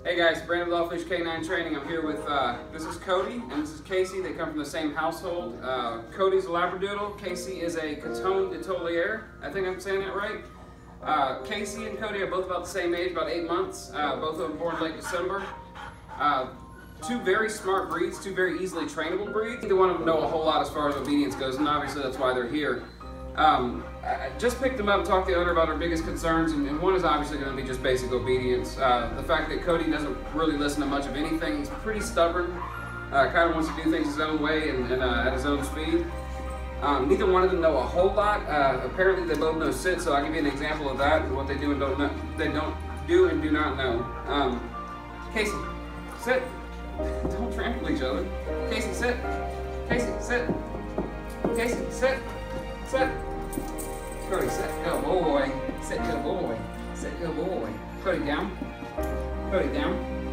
Hey guys, Brandon with Leash K9 Training. I'm here with, this is Cody and this is Casey. They come from the same household. Cody's a Labradoodle. Casey is a Coton de Toliere. I think I'm saying that right. Casey and Cody are both about the same age, about 8 months. Both of them born late December. Two very smart breeds, two very easily trainable breeds. Neither one of them know a whole lot as far as obedience goes, and obviously that's why they're here. I just picked them up and talked to the owner about our biggest concerns, and one is obviously going to be just basic obedience. The fact that Cody doesn't really listen to much of anything. He's pretty stubborn, kind of wants to do things his own way and at his own speed. Neither one of them know a whole lot. Apparently they both know sit, so I'll give you an example of that, what they do and don't know, they don't do and do not know. Casey, sit. Don't trample each other. Casey, sit. Casey, sit. Casey, sit. Sit. Cody, sit. Good boy. Sit. Good boy. Sit. Good boy. Cody, down. Cody, down.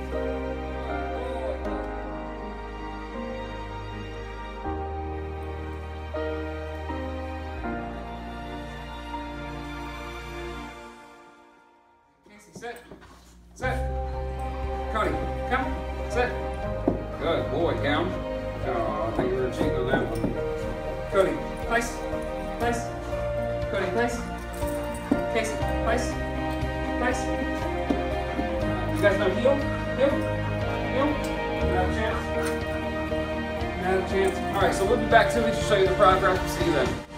Casey, sit. Sit. Cody, come. Sit. Good boy, down. Oh, I think we were cheating on that one. Cody, place. Place. Cody, place. Casey, place. Place. You guys know heel? Heel? Heel? Not a chance. Not a chance. Alright, so we'll be back 2 weeks to show you the progress. We'll see you then.